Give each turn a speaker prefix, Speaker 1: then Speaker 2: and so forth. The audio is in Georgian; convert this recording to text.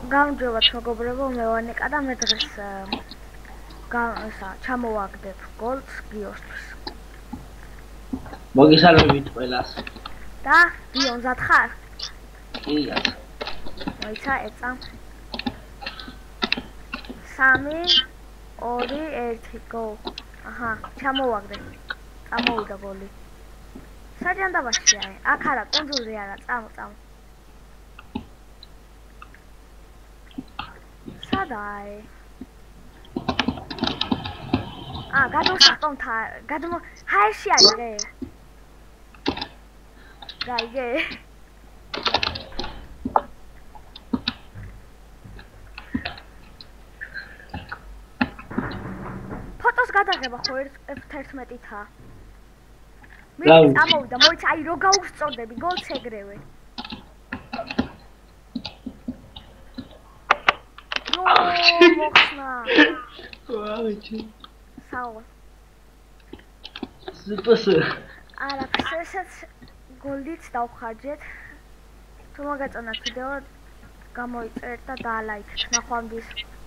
Speaker 1: გამარჯობათ მეგობრებო, მე ვანიკა და მე დღეს ჩამოვაგდებ გოლს გიოსთვის.
Speaker 2: მოგესალმებით ყველას.
Speaker 1: და დიონზად ხარ?
Speaker 2: კი.
Speaker 1: მოიცა ეწა. 3 2 1 go. აჰა, ჩამოვაგდე. წამოვიდა გოლი. საჯანდაბაშია. აქ არა, კონტროლზე არა, წამო. სადაი? გადავსახტომ ჰაერში აიღე. გაიგე. ფოტოს გადაღება ხო F11-თა. მე წამოვიდა, მოიცა, აი რო გაუსწორდები, გოლს ეგრევე. მოხსნა.
Speaker 2: ვაიჩი.
Speaker 1: საო.
Speaker 2: სუპერს.
Speaker 1: არა, ესეც გოლიც დავხარჯეთ. თუ მოგეწონათ ვიდეო, გამოიწერეთ და დაალაიქეთ. ნახვამდის.